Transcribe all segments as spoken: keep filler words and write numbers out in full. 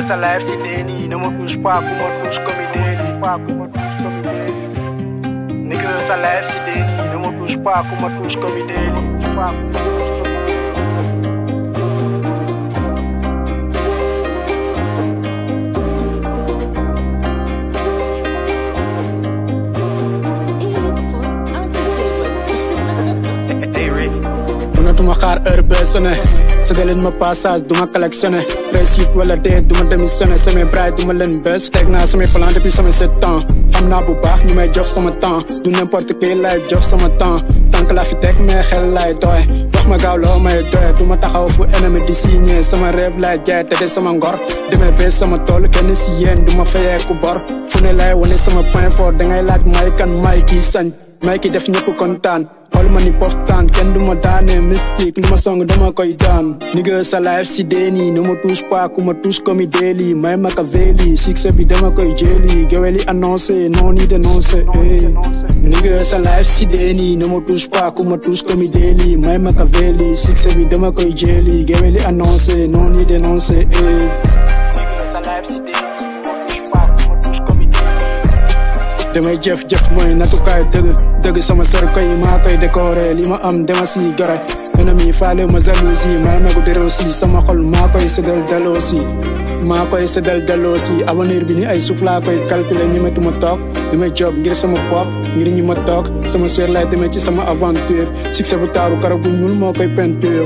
sa life si déni, ne me touche pas, qu'on me touche comme il déni, pas qu'on me touche comme il déni. Nigga, sa life si déni, ne me touche pas, qu'on me touche comme il déni, pas qu'on me touche comme il déni. Duma xaar heure bee sonné séddaleñ ma passage duma collectionné réussite wala dee duma démissionné samay braay duma leen bees teg naa samay plan depuis samay sept ans xam naa bu baax ñu may jox sama temps du n'importe qui lay jox sama temps tànk laa fi teg mais xel lay doy wax ma gaaw loo may doy duma taxaw fu ennemi di signé sama rêve lay jaay te de sama ngor demee bee sama tool kenn si yéen duma fayee ku bor fu ne lay wane sama point fort dangay laaj may kan may kii sañ may ki def ñëpp kontaan xool ma ni poftaan kenn du ma daane mystique lu ma song dama koy daan nigga sa life si déni ne me touche pas ku ma touche comme il déli may Machiavelli succès bi dama koy jëli gewel yi annoncé non ni dénoncé nigga sa life si déni ne me touche pas ku ma touche comme il déli may Machiavelli succès bi dama koy jëli gewel yi annoncé non ni dénoncé damay jëf jëf mooy natukaay dëgg dëgg sama sër koy maa koy décoré li ma am dama si gore ennemi faale ma jalousie may magu déréw si sama xol maa koy séddal daloo si maa koy séddal daloo si avenir bi ni ay suuf laa koy calculer ñu metu ma toog damay job ngir sama bopp ngir ñu ma toog sama sër lay demee ci sama aventure succès bu taaru kara bu ñuul moo koy peinture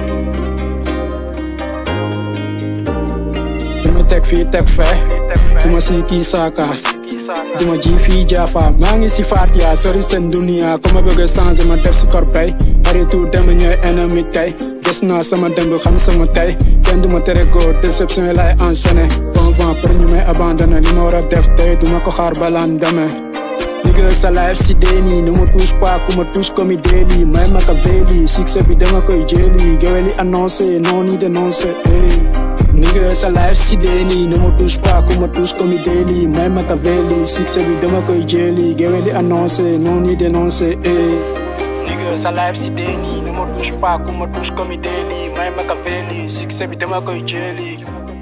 dama teg fii teg fee duma si kii saaka duma ji fii jaafa maa ngi si Fatia sori seen dunia ko ma bëgg changer ma def si corbeil arrêté dem ñooy ennemi tey des naa sama démb xam sama tey kenn duma tere góor déception yi lay enchaîné bon vent pour ñu may abandonné li ma war a def tey duma ko xaar balaan demee nigga sa life si déni ne me touche pas ku ma touche comme il déli may Machiavelli succès bi dama koy jëli gewel yi annoncé non ni dénoncé nigga sa life si déni ne me touche pas ku ma touche comme il déli may Machiavelli succès bi dama koy jëli gewel yi annoncé non ni dénoncé nigga sa life si déni ne me touche pas ku ma touche comme il déli may Machiavelli succès bi dama koy jëli